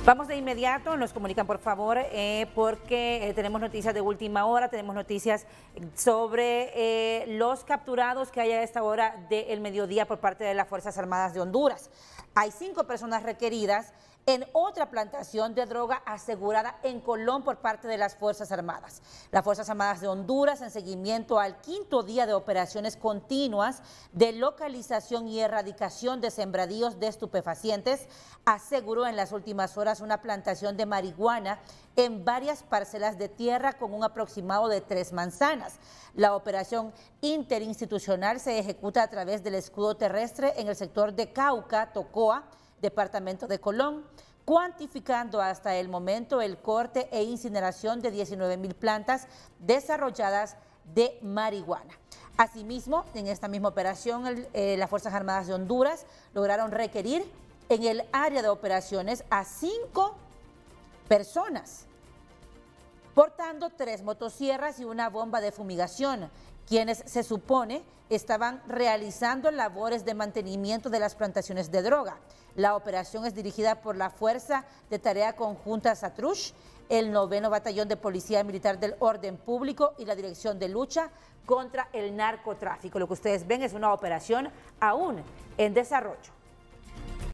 Vamos de inmediato, nos comunican por favor, porque tenemos noticias de última hora, tenemos noticias sobre los capturados que hay a esta hora del mediodía por parte de las Fuerzas Armadas de Honduras. Hay 5 personas requeridas en otra plantación de droga asegurada en Colón por parte de las Fuerzas Armadas. Las Fuerzas Armadas de Honduras, en seguimiento al 5º día de operaciones continuas de localización y erradicación de sembradíos de estupefacientes, aseguró en las últimas horas una plantación de marihuana en varias parcelas de tierra con un aproximado de 3 manzanas. La operación interinstitucional se ejecuta a través del escudo terrestre en el sector de Cauca, Tocoa, departamento de Colón, cuantificando hasta el momento el corte e incineración de 19.000 plantas desarrolladas de marihuana. Asimismo, en esta misma operación, las Fuerzas Armadas de Honduras lograron requerir en el área de operaciones a 5 personas, portando 3 motosierras y una bomba de fumigación, quienes se supone estaban realizando labores de mantenimiento de las plantaciones de droga. La operación es dirigida por la Fuerza de Tarea Conjunta Satrush, el 9º Batallón de Policía Militar del Orden Público y la Dirección de Lucha contra el Narcotráfico. Lo que ustedes ven es una operación aún en desarrollo.